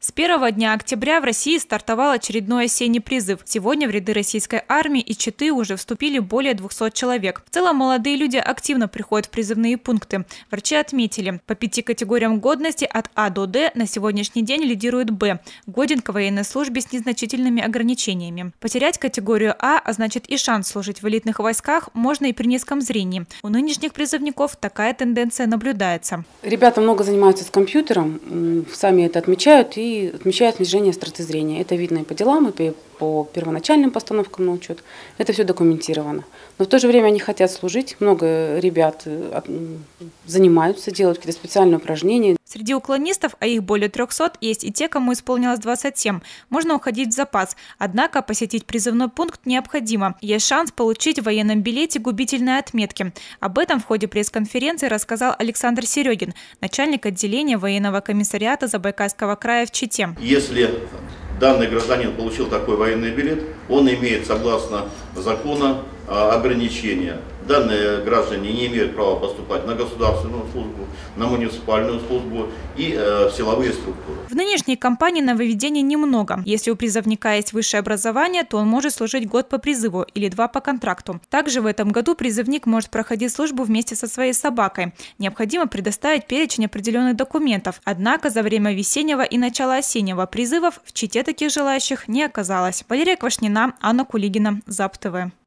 С первого дня октября в России стартовал очередной осенний призыв. Сегодня в ряды российской армии и Читы уже вступили более 200 человек. В целом молодые люди активно приходят в призывные пункты. Врачи отметили, по 5 категориям годности от А до Д на сегодняшний день лидирует Б – годен к военной службе с незначительными ограничениями. Потерять категорию А, а значит и шанс служить в элитных войсках, можно и при низком зрении. У нынешних призывников такая тенденция наблюдается. Ребята много занимаются с компьютером, сами это отмечают и отмечают снижение остроты зрения. Это видно и по делам, и по первоначальным постановкам на учет. Это все документировано. Но в то же время они хотят служить. Много ребят занимаются, делают какие-то специальные упражнения. Среди уклонистов, а их более 300, есть и те, кому исполнилось 27. Можно уходить в запас. Однако посетить призывной пункт необходимо. Есть шанс получить в военном билете губительные отметки. Об этом в ходе пресс-конференции рассказал Александр Серегин, начальник отделения военного комиссариата Забайкальского края в Чите. Если данный гражданин получил такой военный билет, он имеет, согласно закону, ограничения. Данные граждане не имеют права поступать на государственную службу, на муниципальную службу и в силовые структуры. В нынешней кампании нововведений немного. Если у призывника есть высшее образование, то он может служить год по призыву или 2 по контракту. Также в этом году призывник может проходить службу вместе со своей собакой. Необходимо предоставить перечень определенных документов. Однако за время весеннего и начала осеннего призывов в Чите таких желающих не оказалось. Валерия Квашнина, Анна Кулигина, ЗАП ТВ.